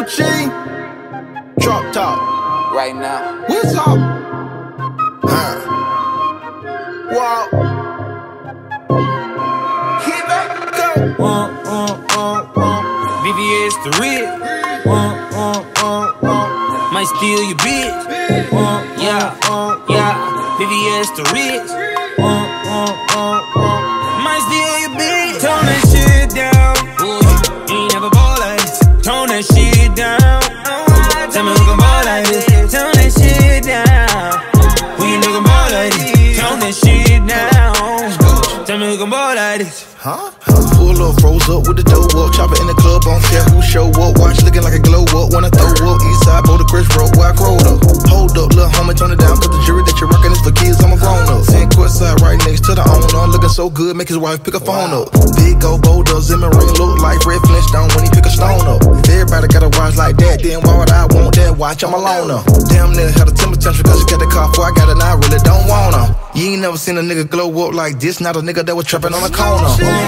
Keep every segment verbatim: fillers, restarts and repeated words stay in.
G, drop top. Right now. What's up? Huh. Wow. Hit back, go. Uh, uh, uh, uh. V V S the rich. Uh, uh, uh, uh. Might steal your bitch. Uh, yeah, uh, yeah. V V S the rich. Uh, uh, uh, uh. Might steal your bitch. Tone that shit down. Ooh, you ain't never ball like this. Tone that shit down. Tell me who can ball like this. Tone that shit down. Who you nigga ball like this? Tone that shit down. Tell me who can ball like this. Huh? Pull up, froze up with the dough up. Chopper in the club, don't care who show up. Watch looking like a glow up. When I throw up, east side, Boulder Chris Road, where I growed up. Hold up, little homie, turn it down, cause the jury that you're rocking is for kids, I'm a grown up. Sand court side, right next to the owner. Looking so good, make his wife pick a phone up. Big old boulder, Zimmer ring, look like Red Flintstone when he pick a stone up. If everybody got a watch like that, then why would I want that watch? I'm a loner. Damn near had a temper tantrum cause you got the car before I got it, and I really don't want her. You ain't never seen a nigga glow up like this, not a nigga that was trapping on the corner.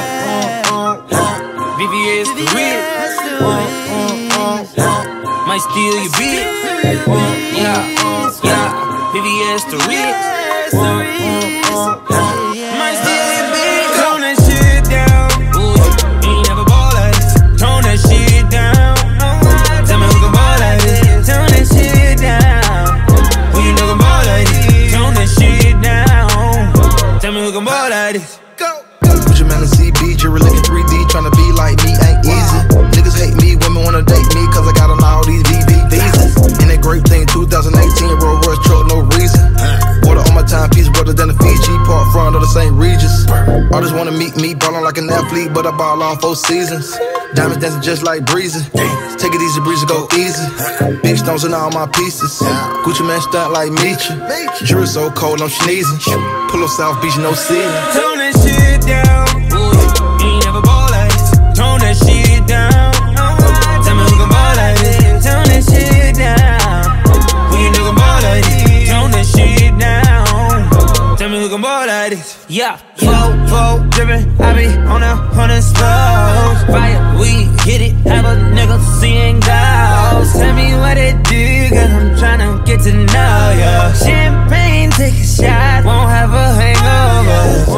V V S the rich. Uh, uh, uh, uh. Might steal your bitch. Uh, yeah, uh, yeah. V V S the rich. Uh, uh, uh, uh. Might steal your bitch. Tone that shit down. Ooh, you ain't never ball like this. Tone that shit down. Tell me who can ball like this. Tone that shit down. Who you know can ball like this? Tone that shit down. Tell me who can ball like this. Put your man in C B, jury looking three D, tryna be like me ain't easy. Niggas hate me, women wanna date me, cause I got on all these V V visas. In that great thing, two thousand eighteen, Rolls Royce truck, no reason. Water on my timepiece, brother than the Fiji, Park front of the Saint Regis. Artists wanna meet me, ballin' like an athlete, but I ball all four seasons. Diamonds dancing just like breezy. Take it easy, breezy, go easy. Big stones in all my pieces. Gucci man stunt like Meechie. Jury so cold, I'm sneezing. Pull up South Beach, no ceiling. Tone that shit down. Ooh, you ain't never ball like this. Tone that shit down. Tell me who can ball like this. Tone that shit down. Who you know can ball like this? Tone that shit down. Tell me who can ball like this. Yeah, flow, flow, drippin'. I be on a hundred slows. Fire, we hit it. Have a nigga seeing ghosts. Tell me what it do, cause I'm tryna get to know ya. Champagne, take a shot. Won't have a hangover.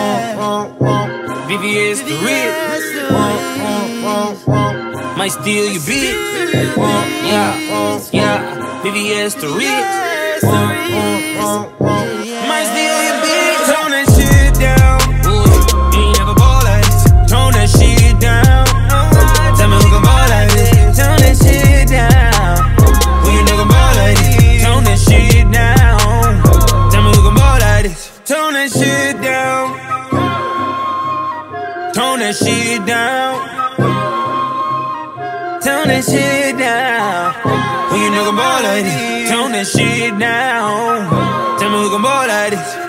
V V S the rich. Uh, uh, uh, uh. Might steal your bitch. Uh, yeah, uh, yeah. V V S the rich. Uh, uh, uh, uh. Might steal your bitch. Tone that shit down. Ooh, you ain't never ball like this. Tone that shit down. Tell me who can ball like this. Tone that shit down. Who you know can ball like this? Tone that shit down. Tell me who can ball like this. Tone that shit down. Tone that shit down. Tone that shit down. Who you know can ball like this? Tone that shit down. Tell me who can ball like this.